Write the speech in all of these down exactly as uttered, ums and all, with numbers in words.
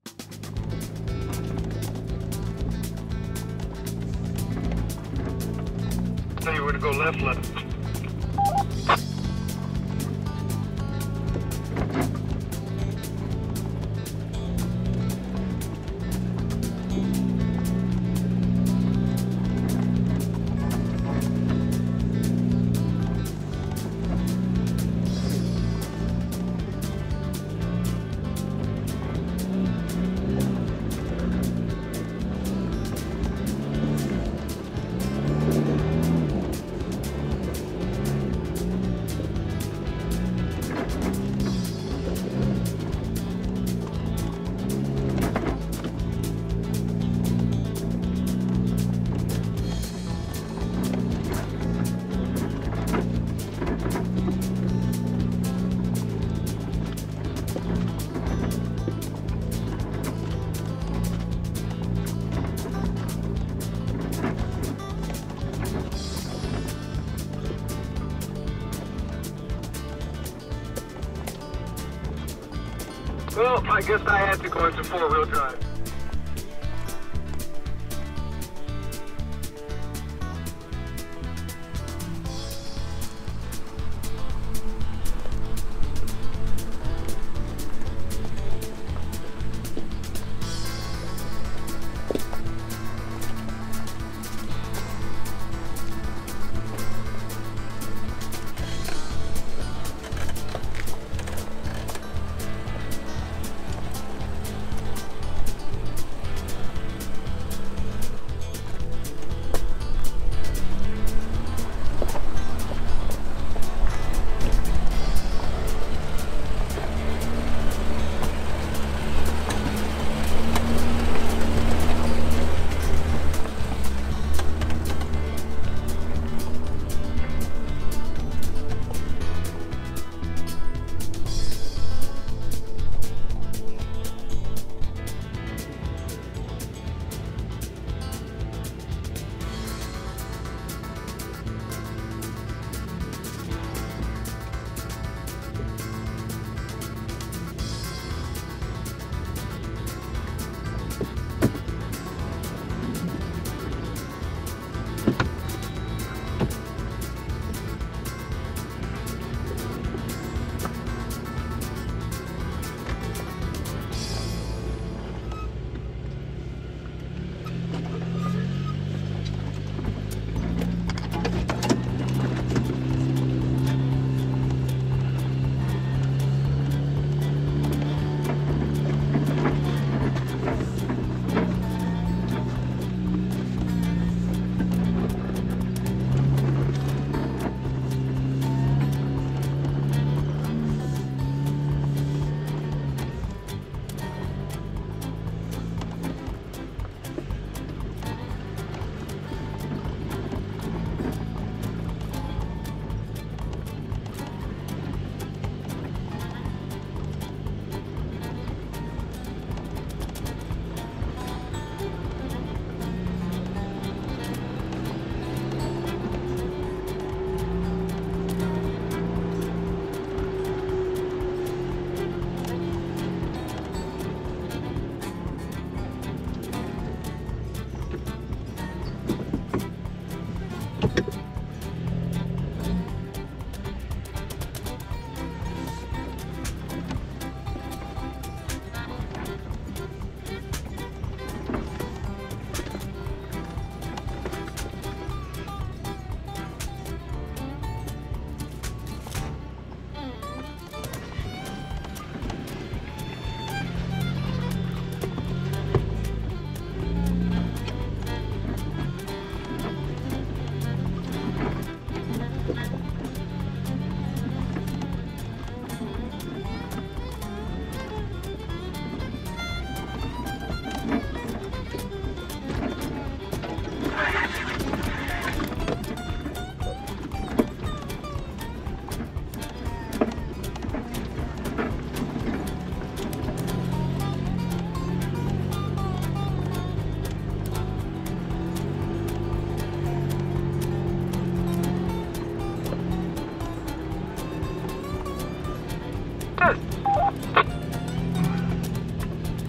Tell you where to go left, left. Well, I guess I had to go into four-wheel drive.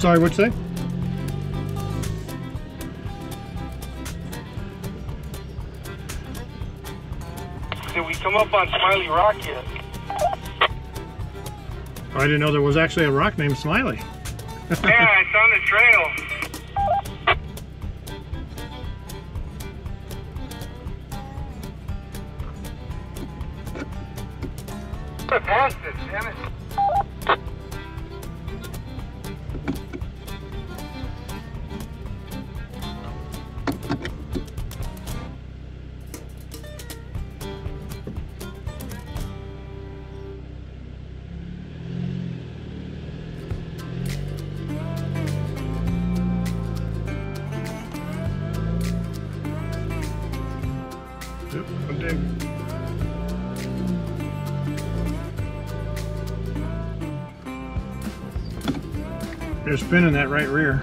sorry, what'd you say? Did we come up on Smiley Rock yet? I didn't know there was actually a rock named Smiley. Yeah, it's on the trail. I passed it, damn it. Yep, I'm digging. You're spinning that right rear.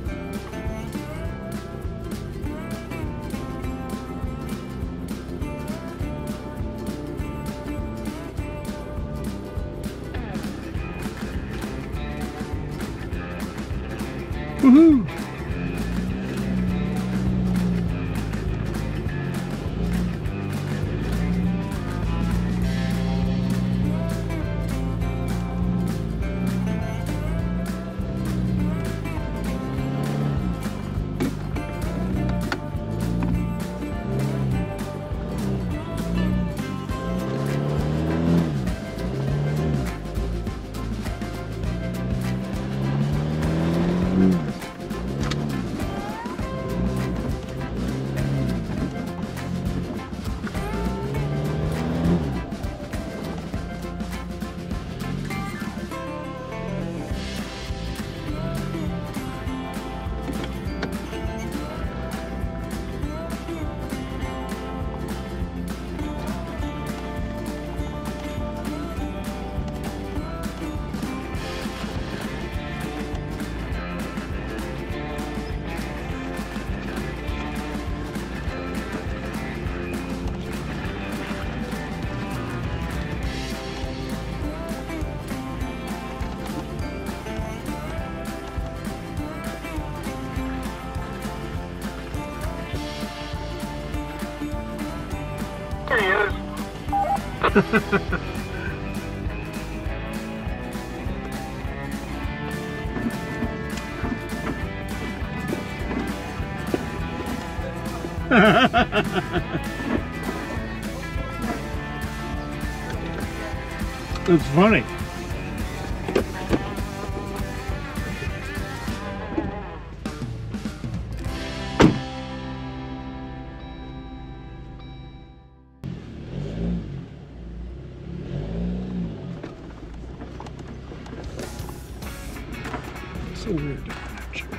Woohoo! There he is. It's funny. It's so weird to have church.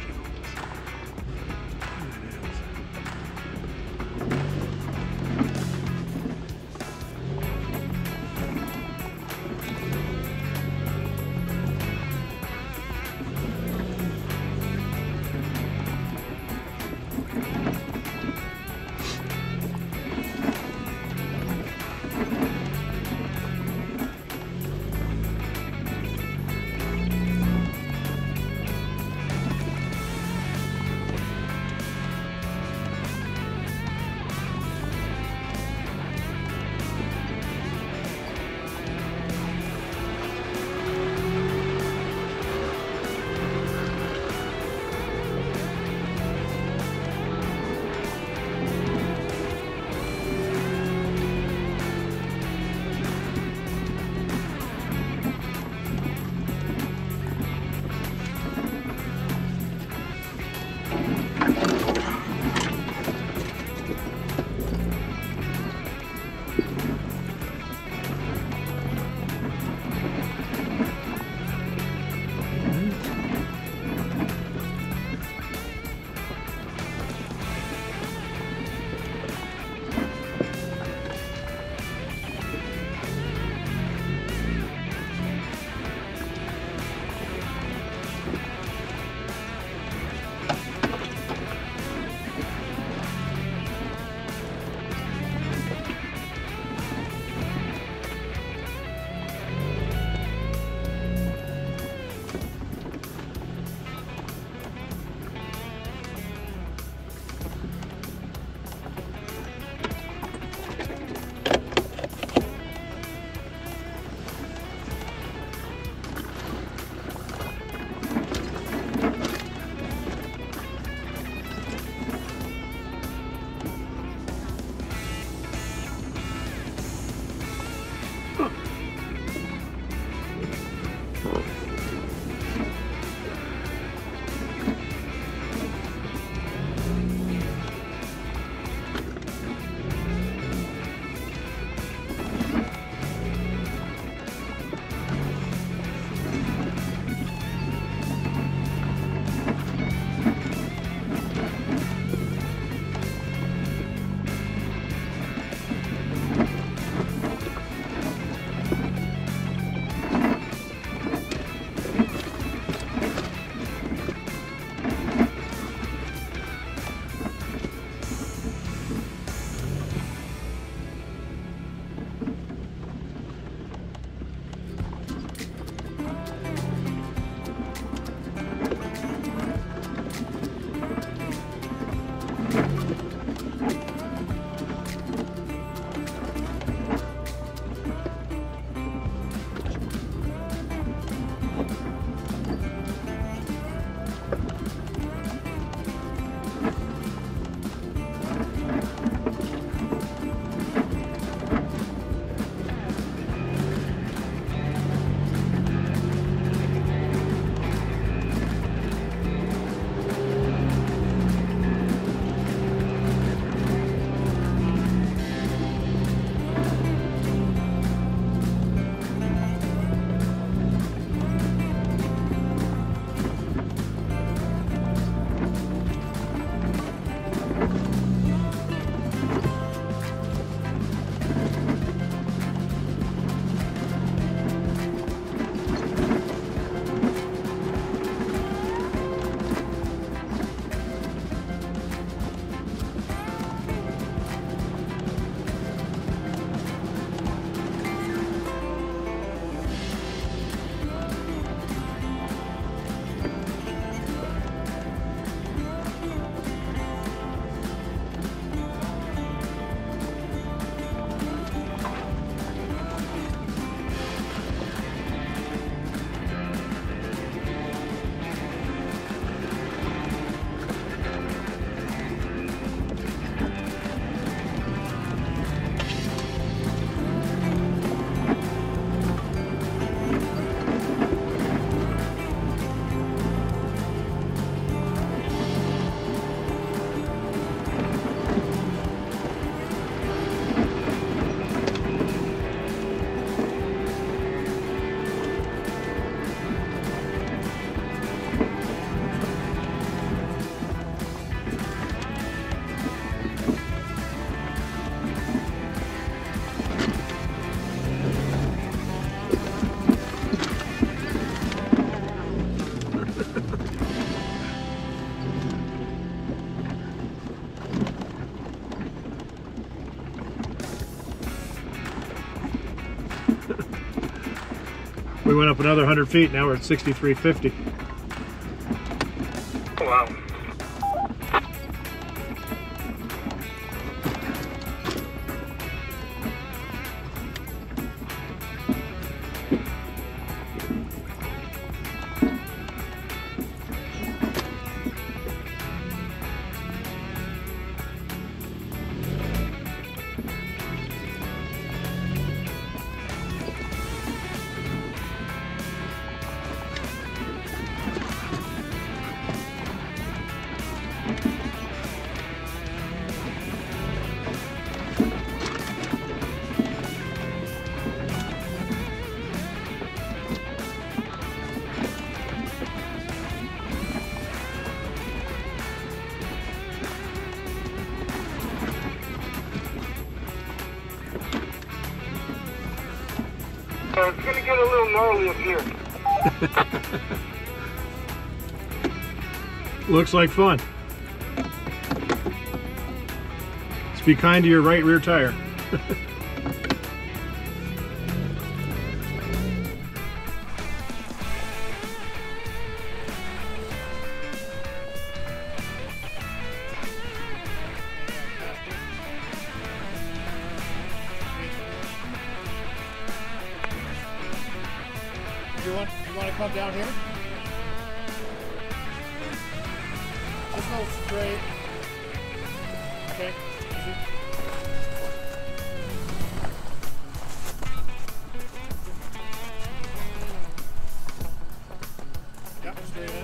We went up another one hundred feet. Now we're at sixty-three fifty. Wow. So it's gonna get a little gnarly up here. Looks like fun. Just be kind to your right rear tire. You want, you want to come down here? Just go straight. Okay. Easy. Yep, straight in.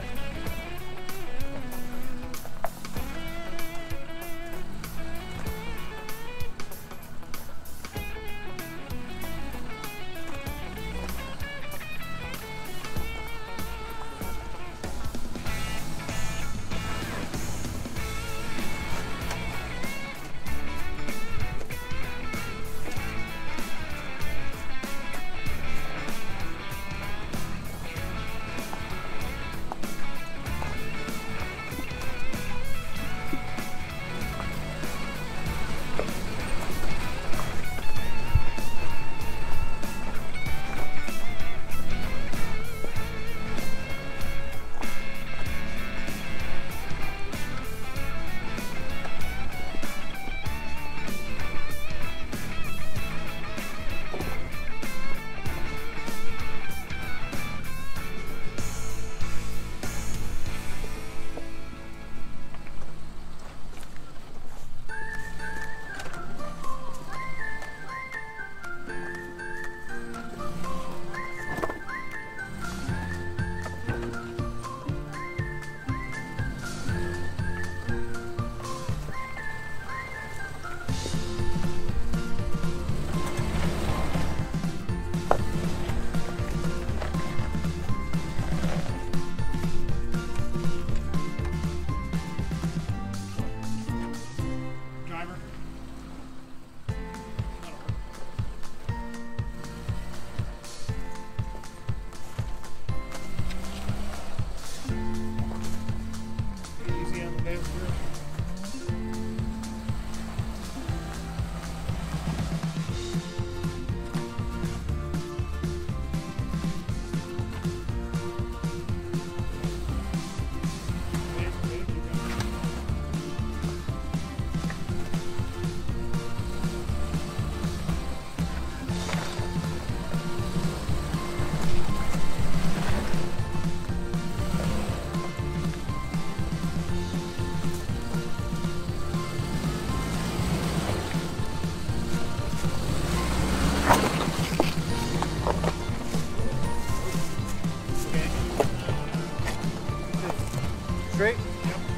Straight? Yep.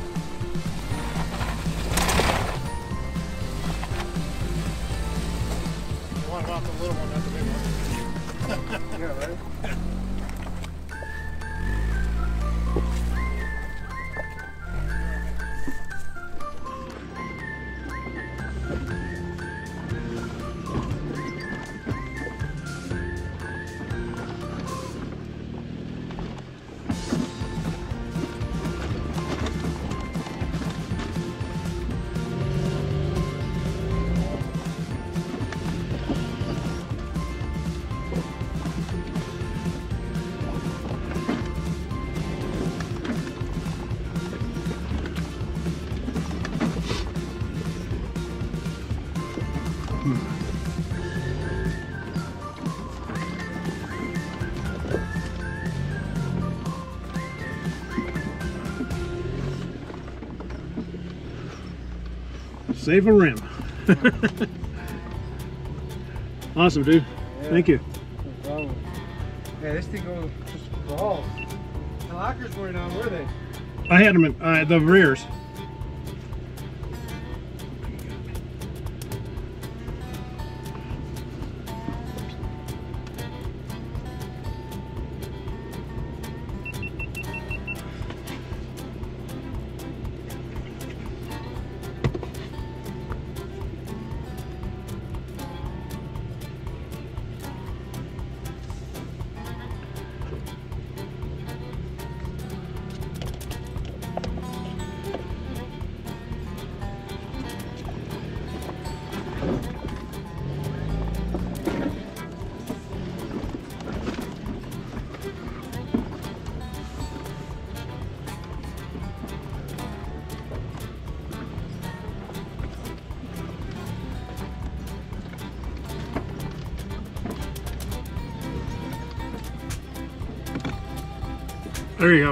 You want about the little one, not the big one. Yeah, right? save a rim. Awesome, dude. Yeah. Thank you. No problem. Yeah, this thing goes just crawls. The lockers weren't on, were they? I had them in uh, the rears. There you go.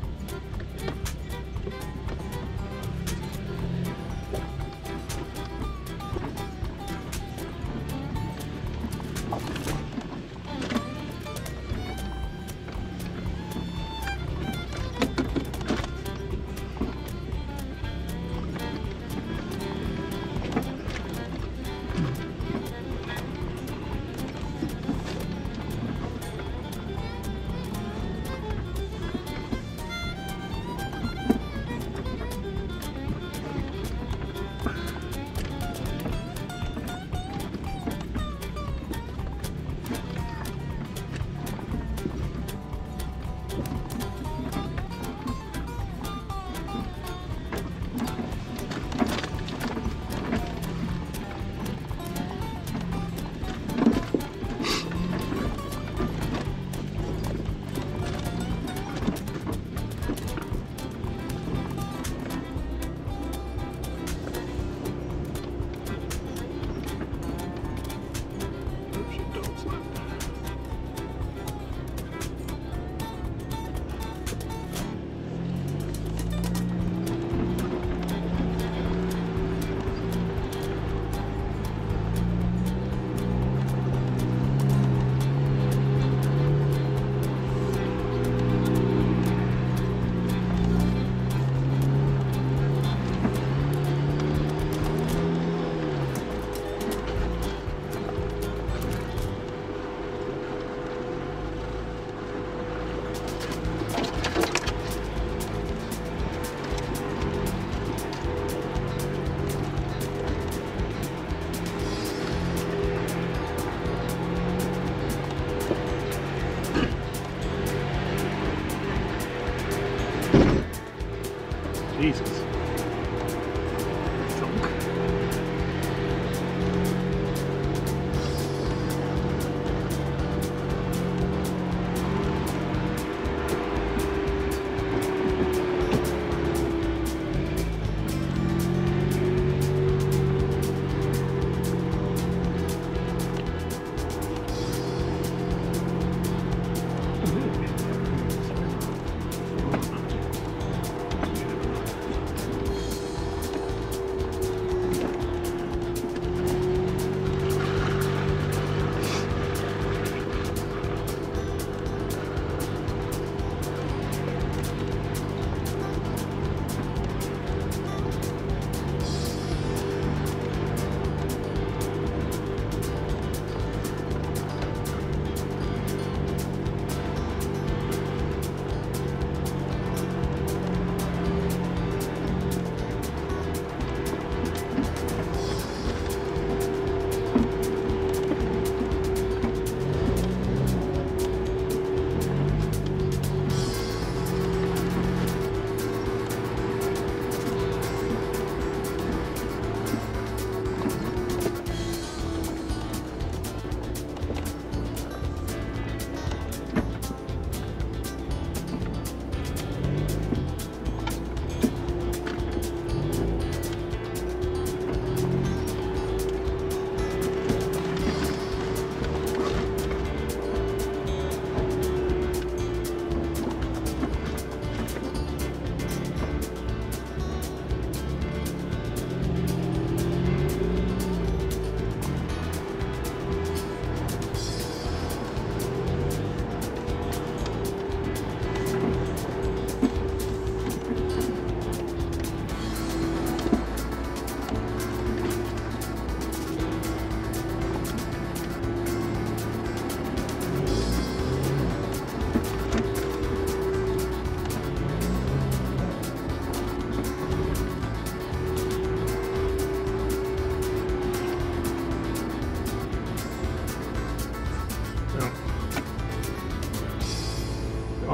Jesus. Thunk.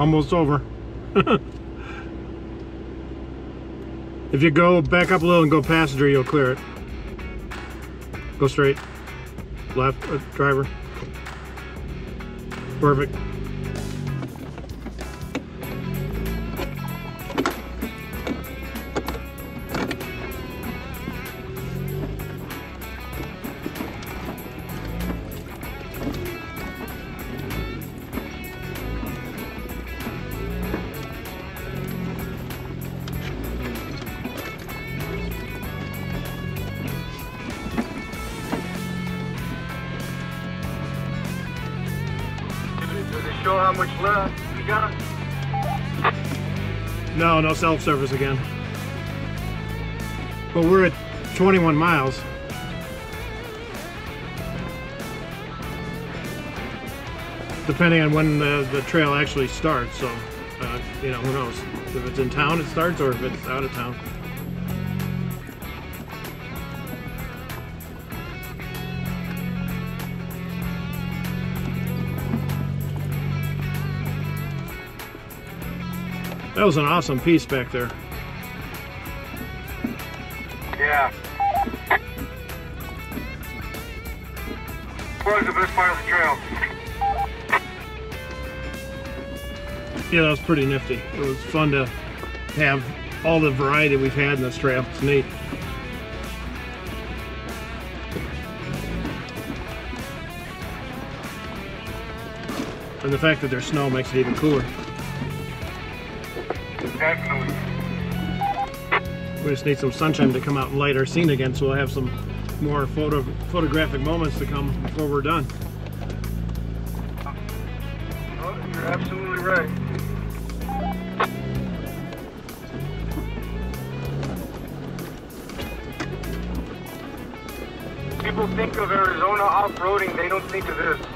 almost over. If you go back up a little and go passenger, you'll clear it. Go straight. Left, uh, driver. Perfect. Show how much left you got? No, no self-service again. But we're at twenty-one miles. Depending on when the, the trail actually starts, so, uh, you know, who knows. If it's in town it starts, or if it's out of town. That was an awesome piece back there. Yeah. What was the best part of the trail? Yeah, that was pretty nifty. It was fun to have all the variety we've had in this trail. It's neat. And the fact that there's snow makes it even cooler. Definitely. We just need some sunshine to come out and light our scene again, so we'll have some more photo photographic moments to come before we're done. Oh, you're absolutely right. People think of Arizona off-roading, they don't think of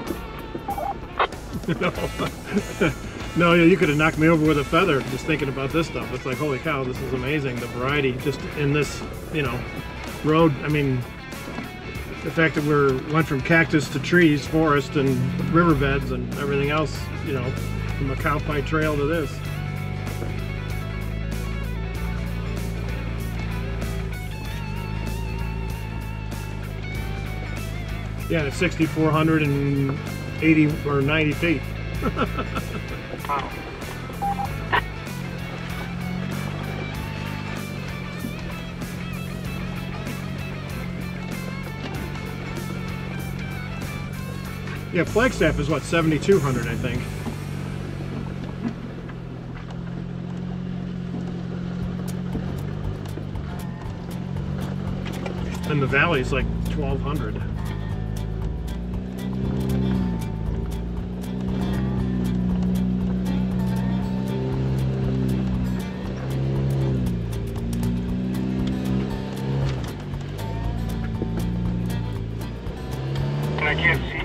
this. No. No, yeah, you could have knocked me over with a feather just thinking about this stuff. It's like, holy cow, this is amazing. The variety just in this, you know, road. I mean, the fact that we're went from cactus to trees, forest, and riverbeds and everything else, you know, from a cow pie trail to this. Yeah, it's six thousand four hundred eighty or ninety feet. Wow. Yeah, Flagstaff is what, seventy-two hundred, I think. And the valley is like twelve hundred. And I can't see.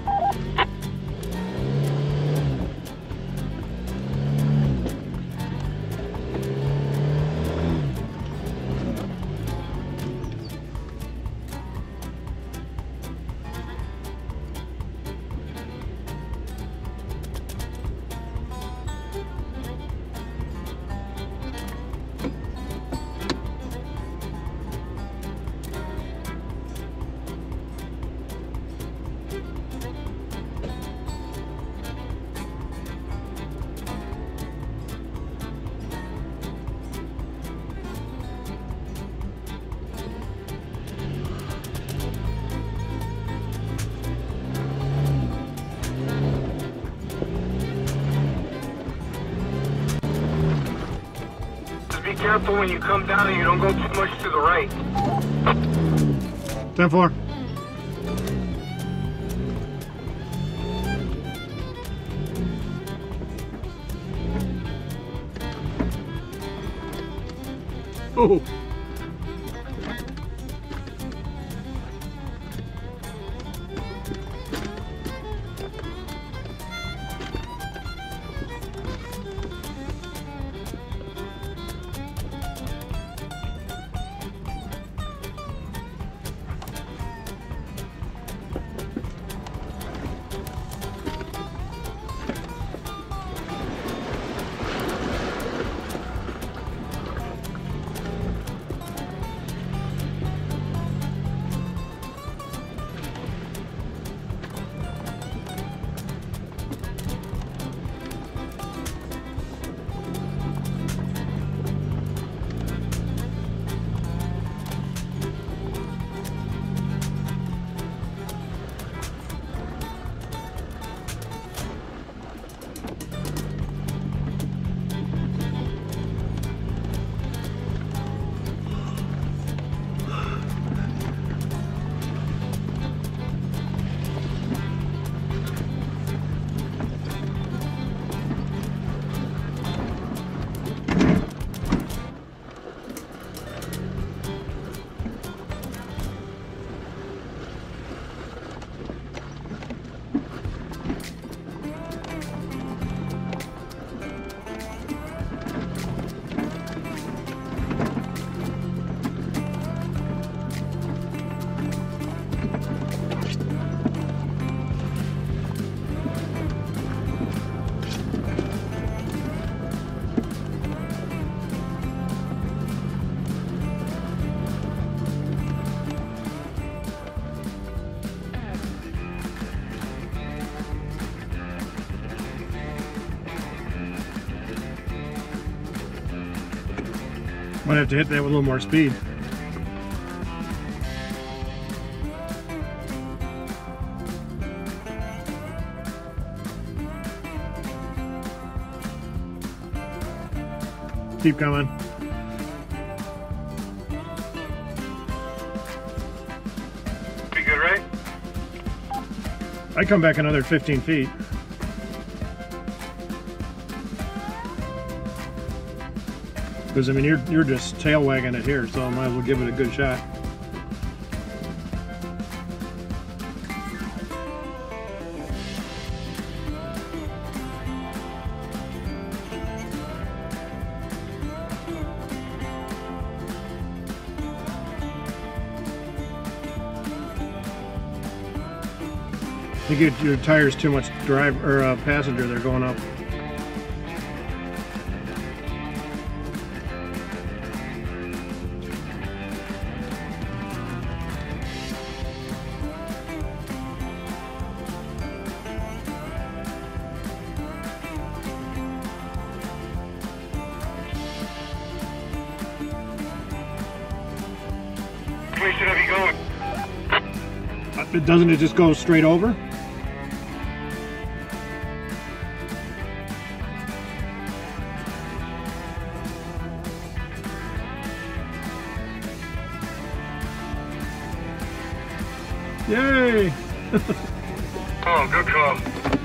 Be careful when you come down and you don't go too much to the right. ten four. Oh. Might have to hit that with a little more speed. Keep coming. Pretty good, right? I come back another fifteen feet. Because, I mean, you're, you're just tail wagging it here, so I might as well give it a good shot. You get your tires too much drive or uh, passenger, they're going up. Where should I be going? It doesn't it just go straight over? Yay! Oh, good call.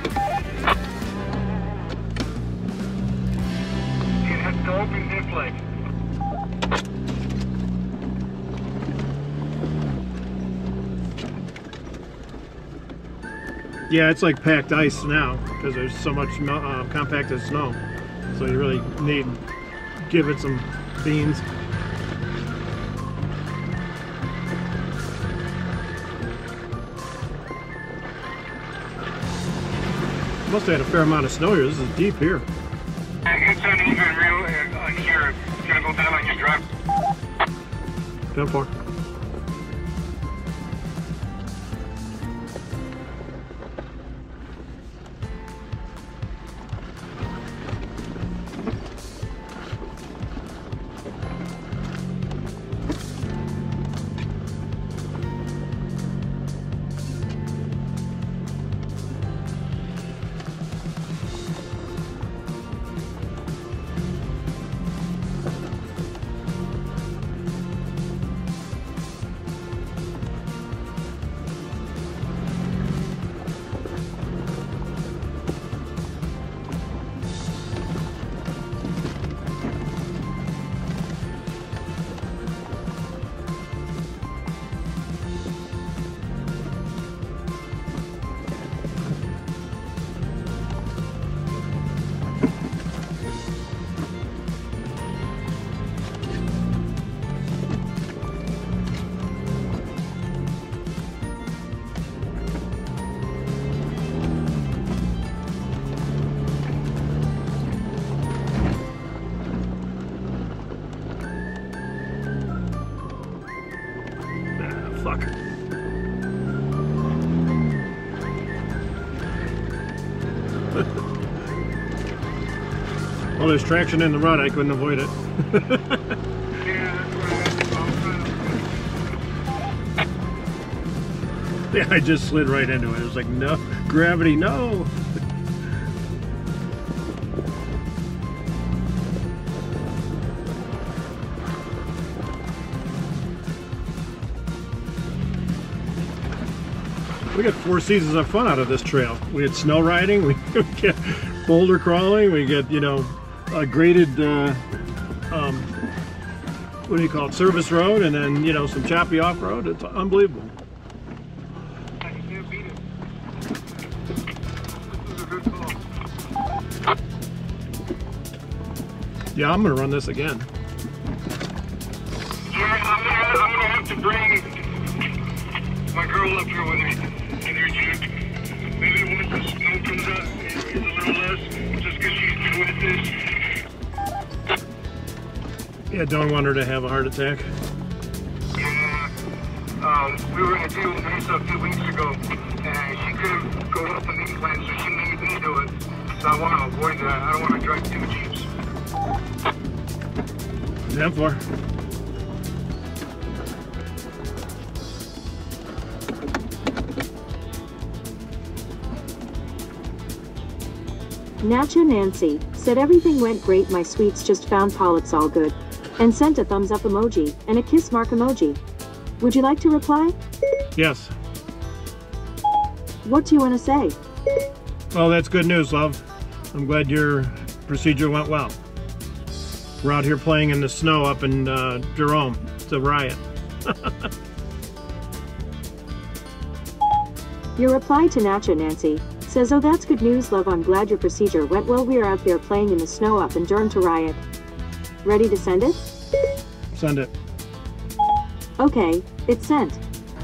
You have to open hip leg. Yeah, it's like packed ice now because there's so much uh, compacted snow. So you really need to give it some beans. Must have had a fair amount of snow here. This is deep here. It's uneven real uh, on here. It's gonna go down on your drive. ten four. Fuck. Well, there's traction in the rut. I couldn't avoid it. Yeah, I just slid right into it. It was like, no, gravity, no. We got four seasons of fun out of this trail. We had snow riding, we get boulder crawling, we get, you know, a graded, uh, um, what do you call it, service road, and then, you know, some choppy off-road. It's unbelievable. You can't beat it. This is a good call. Yeah, I'm gonna run this again. Yeah, I'm gonna, I'm gonna have to bring my girl up here with me. Maybe once the snow comes out, it's a little less, just because she's new at this. Yeah, don't want her to have a heart attack. Yeah, um, we were in a deal with Lisa a few weeks ago, and she couldn't go up an incline, so she made me do it. So I want to avoid that. I don't want to drive two Jeeps. ten four. Nacho Nancy said everything went great, my sweets, just found polyps, all good. And sent a thumbs up emoji and a kiss mark emoji. Would you like to reply? Yes. What do you want to say? Well, that's good news, love. I'm glad your procedure went well. We're out here playing in the snow up in uh, Jerome. It's a riot. Your reply to Nacho Nancy says, oh, that's good news, love. I'm glad your procedure went well. We are out there playing in the snow up in Durham to riot. Ready to send it? Send it. Okay, it's sent.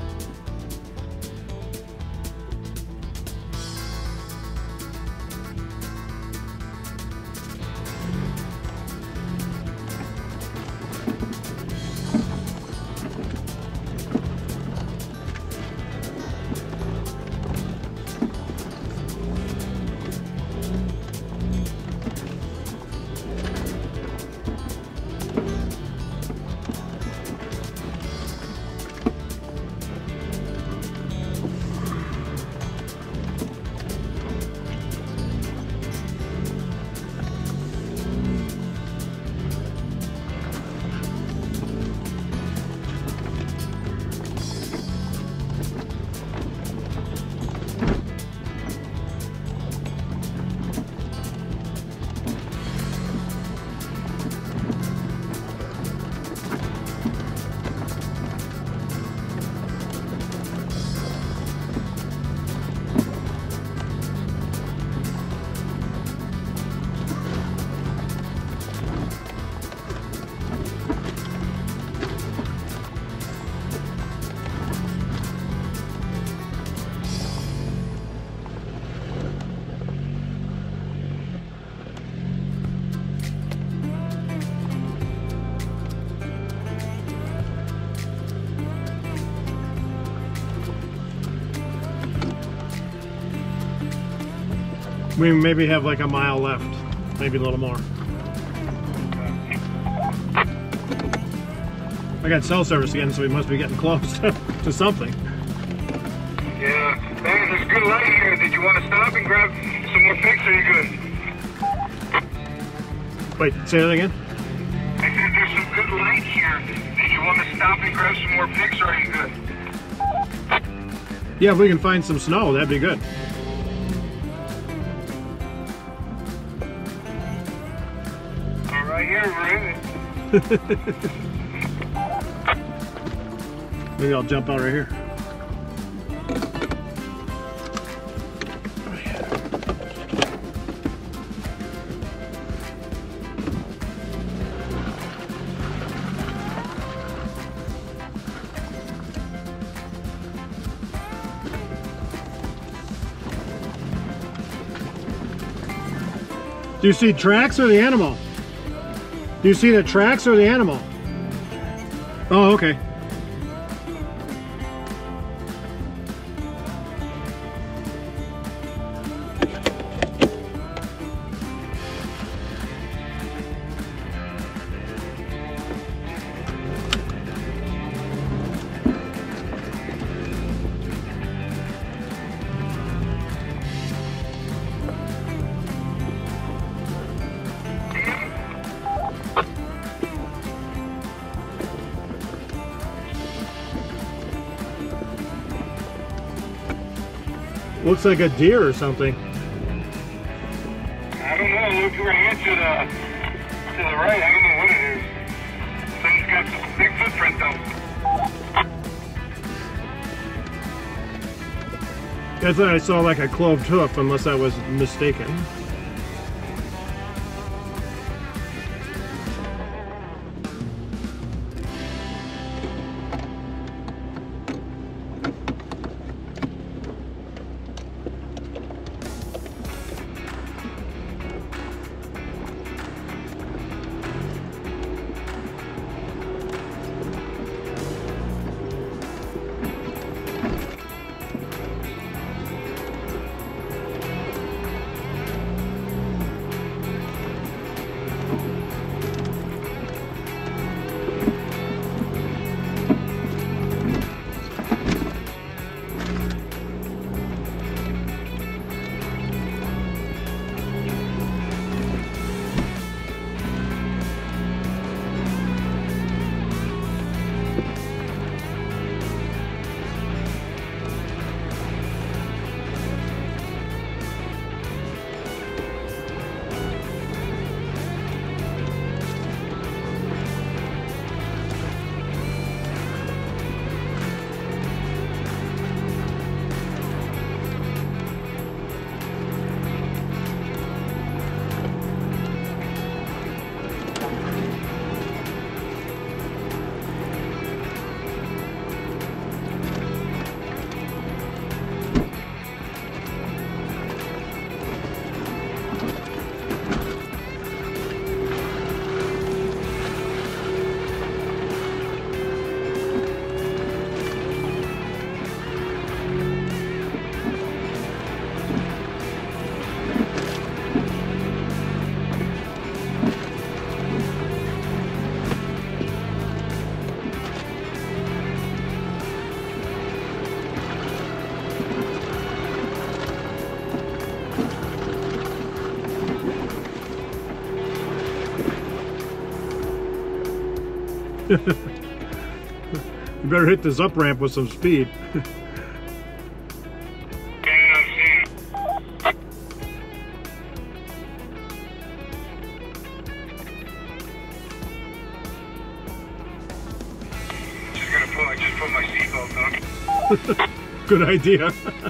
We maybe have like a mile left, maybe a little more. I got cell service again, so we must be getting close to something. Yeah, man, there's good light here. Did you want to stop and grab some more pics, or are you good? Wait, say that again? I said there's some good light here. Did you want to stop and grab some more pics, or are you good? Yeah, if we can find some snow, that'd be good. All right, here, we're in it. Maybe I'll jump out right here. Do you see tracks or the animal? Do you see the tracks or the animal? Oh, okay. Looks like a deer or something. I don't know. Look right here to the, to the right. I don't know what it is. Something's got some big footprint though. I thought I saw like a cloved hoof, unless I was mistaken. You better hit this up ramp with some speed. Just gonna put, I just put my seatbelt on. Good idea.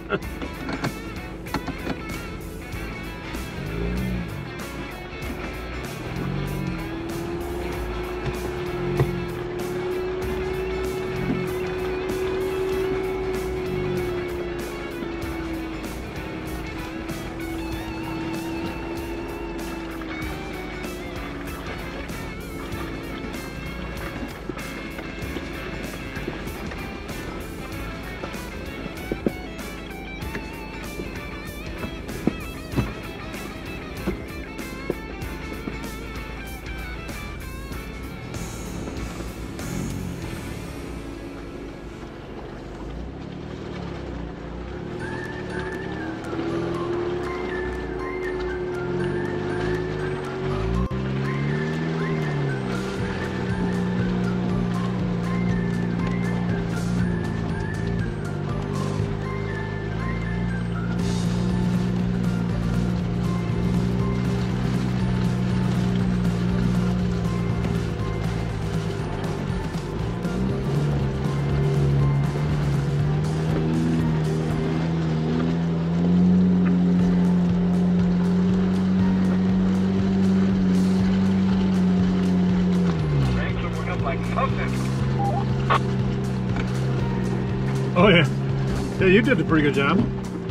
Oh yeah. Yeah, you did a pretty good job.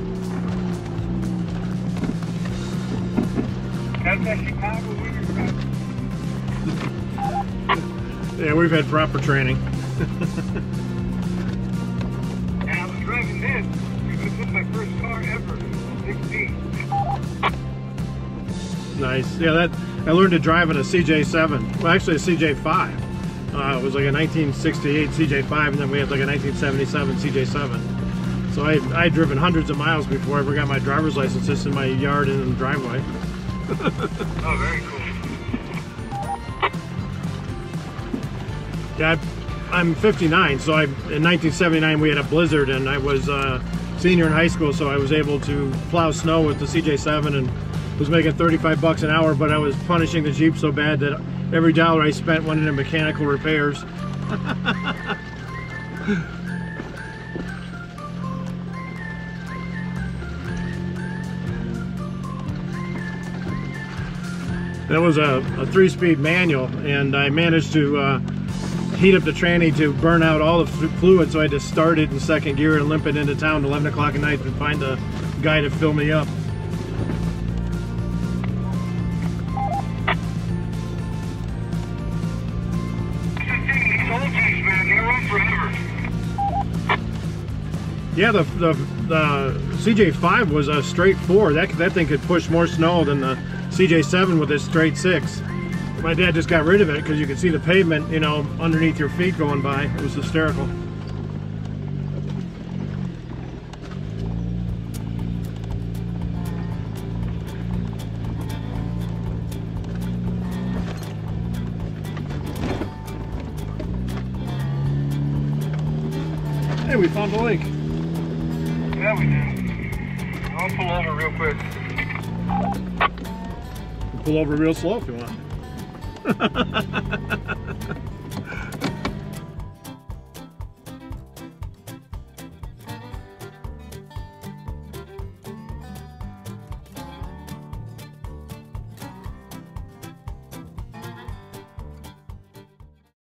That's that Chicago winter crap. Yeah, we've had proper training. And I was driving this because this was my first car ever. sixteen. Nice. Yeah, that I learned to drive in a C J seven. Well, actually a C J five. Uh, it was like a nineteen sixty-eight C J five, and then we had like a nineteen seventy-seven C J seven. So I I'd driven hundreds of miles before I ever got my driver's license, just in my yard and in the driveway. Oh, very cool. Yeah, I, I'm fifty-nine, so I in nineteen seventy-nine we had a blizzard, and I was uh, senior in high school, so I was able to plow snow with the C J seven and was making thirty-five bucks an hour, but I was punishing the Jeep so bad that every dollar I spent went into mechanical repairs. That was a, a three-speed manual, and I managed to uh, heat up the tranny to burn out all the fluid, so I had to start it in second gear and limp it into town at eleven o'clock at night and find a guy to fill me up. Yeah, the, the the C J five was a straight four. That that thing could push more snow than the C J seven with its straight six. My dad just got rid of it because you could see the pavement, you know, underneath your feet going by. It was hysterical. Hey, we found the lake. Yeah, we did. I'll pull over real quick. Pull over real slow if you want.